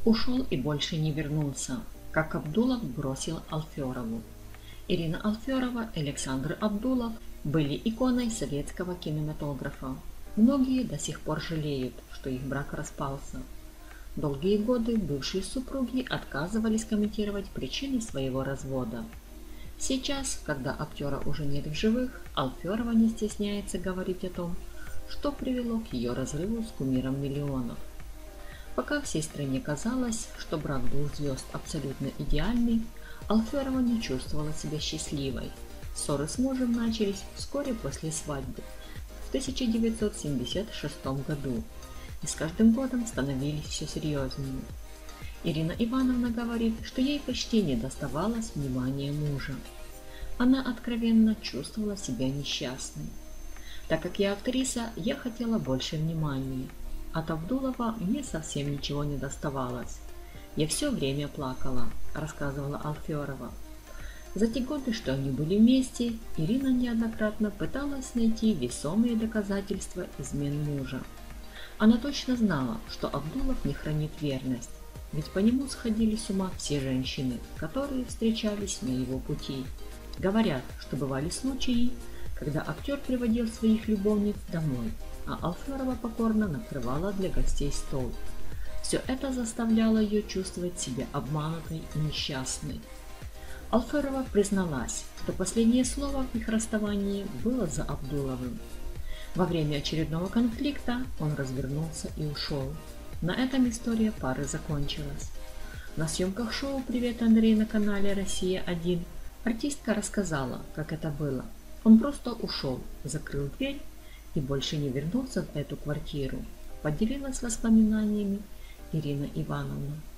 Ушел и больше не вернулся, как Абдулов бросил Алферову. Ирина Алферова и Александр Абдулов были иконой советского кинематографа. Многие до сих пор жалеют, что их брак распался. Долгие годы бывшие супруги отказывались комментировать причины своего развода. Сейчас, когда актера уже нет в живых, Алферова не стесняется говорить о том, что привело к ее разрыву с кумиром миллионов. Пока всей стране казалось, что брак двух звезд абсолютно идеальный, Алферова не чувствовала себя счастливой. Ссоры с мужем начались вскоре после свадьбы, в 1976 году, и с каждым годом становились все серьезнее. Ирина Ивановна говорит, что ей почти не доставалось внимания мужа. Она откровенно чувствовала себя несчастной. Так как я актриса, я хотела больше внимания. От Абдулова мне совсем ничего не доставалось. Я все время плакала, рассказывала Алферова. За те годы, что они были вместе, Ирина неоднократно пыталась найти весомые доказательства измен мужа. Она точно знала, что Абдулов не хранит верность, ведь по нему сходили с ума все женщины, которые встречались на его пути. Говорят, что бывали случаи, когда актер приводил своих любовниц домой, а Алферова покорно накрывала для гостей стол. Все это заставляло ее чувствовать себя обманутой и несчастной. Алферова призналась, что последнее слово в их расставании было за Абдуловым. Во время очередного конфликта он развернулся и ушел. На этом история пары закончилась. На съемках шоу «Привет, Андрей» на канале «Россия-1» артистка рассказала, как это было. Он просто ушел, закрыл дверь и больше не вернулся в эту квартиру, поделилась воспоминаниями Ирина Ивановна.